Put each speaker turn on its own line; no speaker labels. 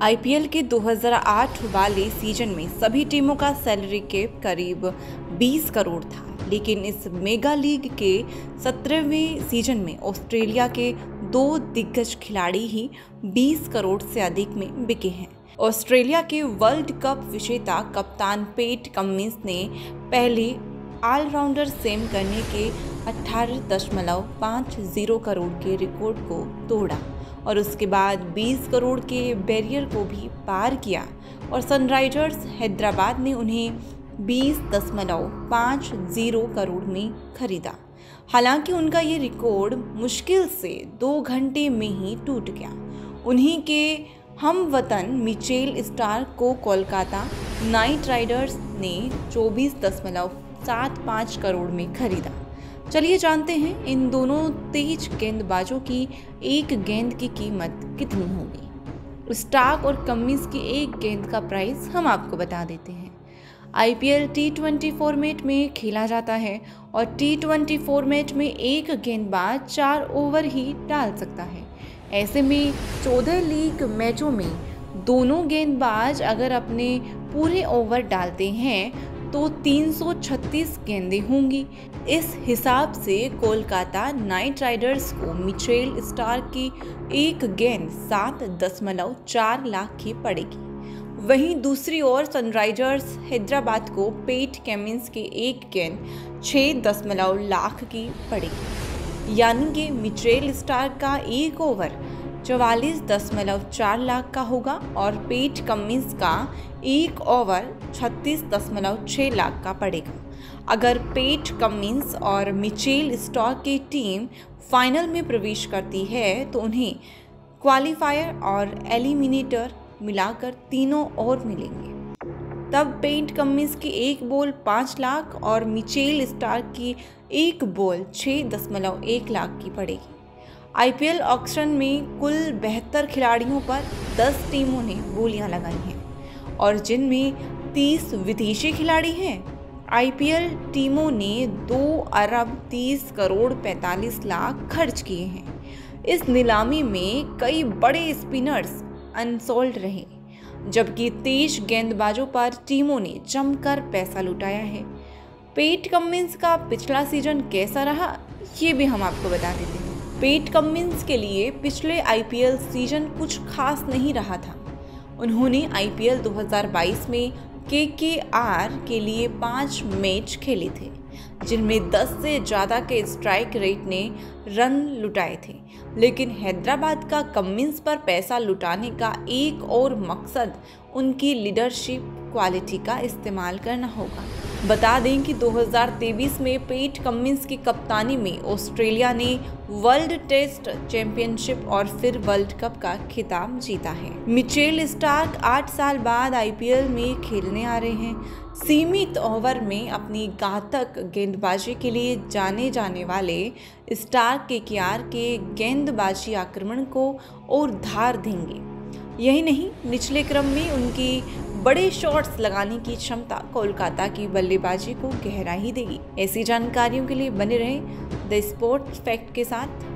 IPL के 2008 वाले season में सभी टीमों का सैलरी कैप करीब 20 करोड़ था, लेकिन इस मेगा लीग के 17वें सीजन में ऑस्ट्रेलिया के दो दिग्गज खिलाड़ी ही 20 करोड़ से अधिक में बिके हैं। ऑस्ट्रेलिया के वर्ल्ड कप विजेता कप्तान पैट कमिंस ने पहले ऑलराउंडर सेम करने के 18.50 करोड़ के रिकॉर्ड को तोड़ा और उसके बाद 20 करोड़ के बैरियर को भी पार किया और सनराइजर्स हैदराबाद ने उन्हें 20.50 करोड़ में खरीदा। हालांकि उनका ये रिकॉर्ड मुश्किल से 2 घंटे में ही टूट गया। उन्हीं के हम वतन मिचेल स्टार्क को कोलकाता नाइट राइडर्स ने 24.75 करोड़ में खरीदा। चलिए जानते हैं इन दोनों तेज गेंदबाजों की एक गेंद की कीमत कितनी होगी। स्टार्क और कमिंस की एक गेंद का प्राइस हम आपको बता देते हैं। आईपीएल T20 फॉर्मेट में खेला जाता है और T20 फॉर्मेट में एक गेंदबाज 4 ओवर ही डाल सकता है। ऐसे में 14 लीग मैचों में दोनों गेंदबाज अगर अपने पूरे ओवर डालते हैं तो 336 गेंदें होंगी। इस हिसाब से कोलकाता नाइट राइडर्स को मिचेल स्टार्क की एक गेंद 7.4 लाख की पड़ेगी। वहीं दूसरी ओर सनराइजर्स हैदराबाद को पैट कमिंस की एक गेंद 6 लाख की पड़ेगी। यानी कि मिचेल स्टार्क का एक ओवर 44.4 लाख का होगा और पैट कमिंस का एक ओवर 36.6 लाख का पड़ेगा। अगर पैट कमिंस और मिचेल स्टार्क की टीम फाइनल में प्रवेश करती है तो उन्हें क्वालिफायर और एलिमिनेटर मिलाकर तीनों और मिलेंगे। तब पैट कमिंस की एक बॉल 5 लाख और मिचेल स्टार्क की एक बॉल 6.1 लाख की पड़ेगी। आईपीएल ऑक्शन में कुल 72 खिलाड़ियों पर 10 टीमों ने बोलियां लगाई हैं और जिनमें 30 विदेशी खिलाड़ी हैं। आईपीएल टीमों ने 2.30 लाख खर्च किए हैं। इस नीलामी में कई बड़े स्पिनर्स अनसोल्ड रहे, जबकि तेज गेंदबाजों पर टीमों ने जमकर पैसा लुटाया है। पैट कमिंस का पिछला सीजन कैसा रहा, ये भी हम आपको बता देते हैं। पैट कमिंस के लिए पिछले आईपीएल सीजन कुछ खास नहीं रहा था। उन्होंने आईपीएल 2022 में केकेआर के लिए 5 मैच खेले थे, जिनमें 10 से ज़्यादा के स्ट्राइक रेट ने रन लुटाए थे। लेकिन हैदराबाद का कमिंस पर पैसा लुटाने का एक और मकसद उनकी लीडरशिप क्वालिटी का इस्तेमाल करना होगा। बता दें कि 2023 में पैट कमिंस की कप्तानी में ऑस्ट्रेलिया ने वर्ल्ड टेस्ट चैंपियनशिप और फिर वर्ल्ड कप का खिताब जीता है। मिचेल स्टार्क 8 साल बाद आईपीएल में खेलने आ रहे हैं। सीमित ओवर में अपनी घातक गेंदबाजी के लिए जाने जाने वाले स्टार्क केकेआर के गेंदबाजी आक्रमण को और धार देंगे। यही नहीं, निचले क्रम में उनकी बड़े शॉट्स लगाने की क्षमता कोलकाता की बल्लेबाजी को गहराई देगी। ऐसी जानकारियों के लिए बने रहें द स्पोर्ट्स फैक्ट के साथ।